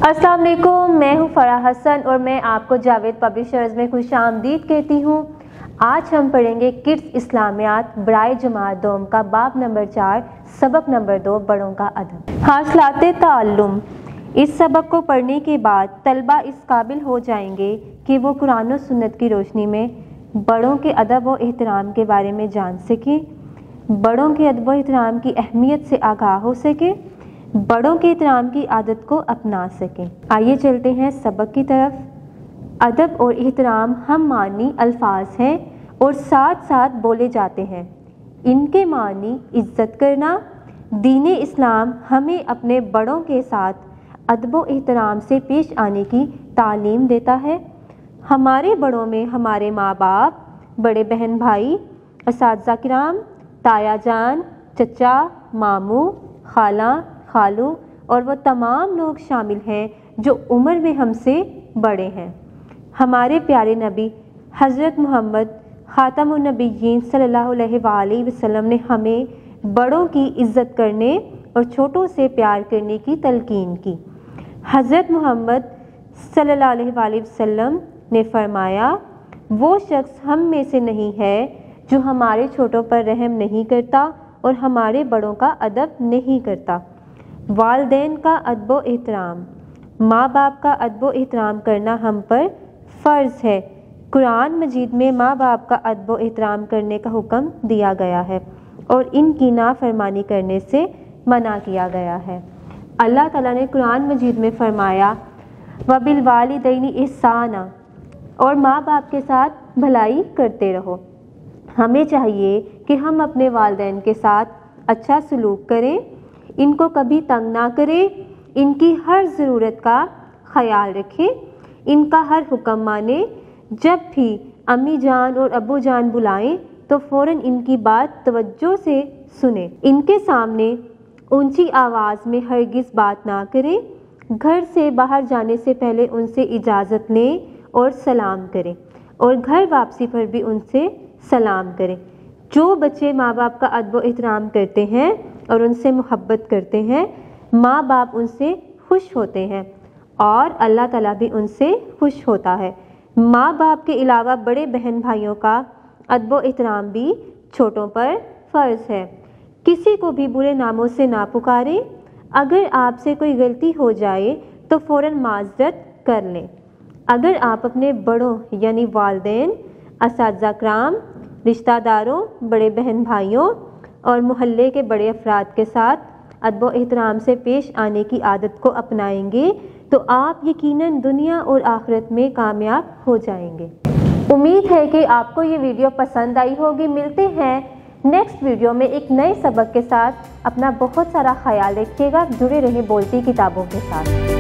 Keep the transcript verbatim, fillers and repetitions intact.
अस्सलाम वालेकुम, मैं हूँ फराह हसन और मैं आपको जावेद पब्लिशर्स में खुश आमदीद कहती हूँ। आज हम पढ़ेंगे किड्स इस्लामियात बराए जमात दोम का बाब नंबर चार सबक नंबर दो बड़ों का अदब। हासिलाते ताल्लुम। इस सबक को पढ़ने के बाद तलबा इस काबिल हो जाएंगे कि वो कुरान और सुन्नत की रोशनी में बड़ों के अदब व एहतराम के बारे में जान सकें, बड़ों के अदब व एहतराम की अहमियत से आगाह हो सके, बड़ों के एहतराम की आदत को अपना सकें। आइए चलते हैं सबक की तरफ। अदब और एहतराम हम मानी अल्फाज हैं और साथ साथ बोले जाते हैं। इनके मानी इज्जत करना। दीन इस्लाम हमें अपने बड़ों के साथ अदब व एहतराम से पेश आने की तालीम देता है। हमारे बड़ों में हमारे माँ बाप, बड़े बहन भाई, असातिज़ा किराम, ताया जान, चचा, मामू, खाला, खालू और वो तमाम लोग शामिल हैं जो उम्र में हमसे बड़े हैं। हमारे प्यारे नबी हज़रत मोहम्मद ख़ातमुन नबिय्यीन सल्लल्लाहु अलैहि वसल्लम ने हमें बड़ों की इज़्ज़त करने और छोटों से प्यार करने की तलकीन की। हज़रत मोहम्मद सल्लल्लाहु अलैहि वसल्लम ने फरमाया, वो शख्स हम में से नहीं है जो हमारे छोटों पर रहम नहीं करता और हमारे बड़ों का अदब नहीं करता। वालिदैन का अदब व एहतराम। माँ बाप का अदब व एहतराम करना हम पर फ़र्ज़ है। कुरान मजीद में माँ बाप का अदब व एहतराम करने का हुक्म दिया गया है और इनकी नाफरमानी करने से मना किया गया है। अल्लाह ताला ने कुरान मजीद में फरमाया, वबिल वालिदैनि इहसाना, और माँ बाप के साथ भलाई करते रहो। हमें चाहिए कि हम अपने वालिदैन के साथ अच्छा सलूक करें, इनको कभी तंग ना करें, इनकी हर ज़रूरत का ख्याल रखें, इनका हर हुक्म माने। जब भी अम्मी जान और अब्बू जान बुलाएं तो फ़ौरन इनकी बात तवज्जो से सुने। इनके सामने ऊंची आवाज़ में हरगिज़ बात ना करें। घर से बाहर जाने से पहले उनसे इजाज़त लें और सलाम करें और घर वापसी पर भी उनसे सलाम करें। जो बच्चे माँ बाप का अदब व एहतराम करते हैं और उनसे मोहब्बत करते हैं, माँ बाप उनसे खुश होते हैं और अल्लाह ताला भी उनसे खुश होता है। माँ बाप के अलावा बड़े बहन भाइयों का अदब व एहतराम भी छोटों पर फ़र्ज़ है। किसी को भी बुरे नामों से ना पुकारें। अगर आपसे कोई गलती हो जाए तो फ़ौरन माज़रत कर लें। अगर आप अपने बड़ों यानी वालिदैन, असातिज़ा किराम, रिश्तेदारों, बड़े बहन भाइयों और मोहल्ले के बड़े अफराद के साथ अदब व एहतराम से पेश आने की आदत को अपनाएंगे तो आप यकीनन दुनिया और आखिरत में कामयाब हो जाएंगे। उम्मीद है कि आपको ये वीडियो पसंद आई होगी। मिलते हैं नेक्स्ट वीडियो में एक नए सबक के साथ। अपना बहुत सारा ख्याल रखिएगा। जुड़े रहें बोलती किताबों के साथ।